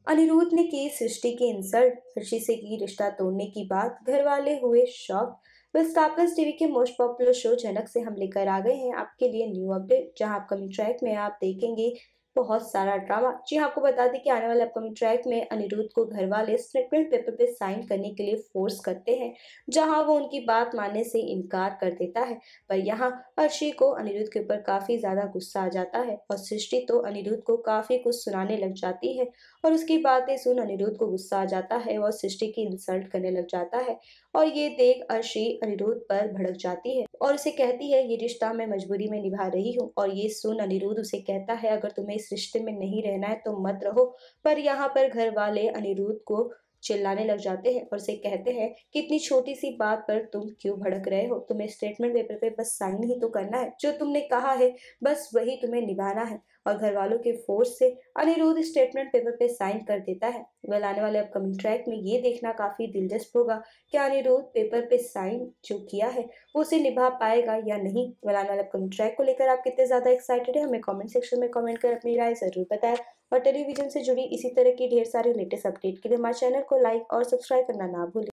अनिरुद्ध ने की सृष्टि की इंसल्ट, ऋषि से की रिश्ता तोड़ने की बात, घर वाले हुए शॉक। बस स्टार प्लस टीवी के मोस्ट पॉपुलर शो जनक से हम लेकर आ गए हैं आपके लिए न्यू अपडेट, जहां अपकमिंग ट्रैक में आप देखेंगे बहुत सारा ड्रामा। जी हाँ, आपको बता दें कि आने वाले अपकमिंग ट्रैक में अनिरुद्ध को घर वाले स्टेटमेंट पेपर पे साइन करने के लिए फोर्स करते हैं, जहां वो उनकी बात मानने से इनकार कर देता है। पर यहाँ अर्शी को अनिरुद्ध के ऊपर काफी ज्यादा गुस्सा आ जाता है और सृष्टि तो अनिरुद्ध को काफी कुछ सुनाने लग जाती है और उसकी बातें सुन अनिरुद्ध को गुस्सा आ जाता है और सृष्टि की इंसल्ट करने लग जाता है। और ये देख अर्शी अनिरुद्ध पर भड़क जाती है और उसे कहती है ये रिश्ता मैं मजबूरी में निभा रही हूँ। और ये सुन अनिरुद्ध उसे कहता है अगर तुम्हें इस रिश्ते में नहीं रहना है तो मत रहो। पर यहाँ पर घर वाले अनिरुद्ध को चिल्लाने लग जाते हैं और उसे कहते हैं कि इतनी छोटी सी बात पर तुम क्यों भड़क रहे हो, तुम्हें स्टेटमेंट पेपर पे बस साइन ही तो करना है, जो तुमने कहा है बस वही तुम्हें निभाना है। और घर वालों के फोर्स से अनिरुद्ध स्टेटमेंट पेपर पे साइन कर देता है। वेल, आने वाले अपकमिंग ट्रैक में ये देखना काफी दिलचस्प होगा कि अनिरुद्ध पेपर पे साइन जो किया है वो उसे निभा पाएगा या नहीं। वेल, आने वाले अपकमिंग ट्रैक को लेकर आप कितने ज्यादा एक्साइटेड है, हमें कमेंट सेक्शन में कमेंट कर अपनी राय जरूर बताएं। और टेलीविजन से जुड़ी इसी तरह की ढेर सारे लेटेस्ट अपडेट के लिए हमारे चैनल को लाइक और सब्सक्राइब करना ना भूलें।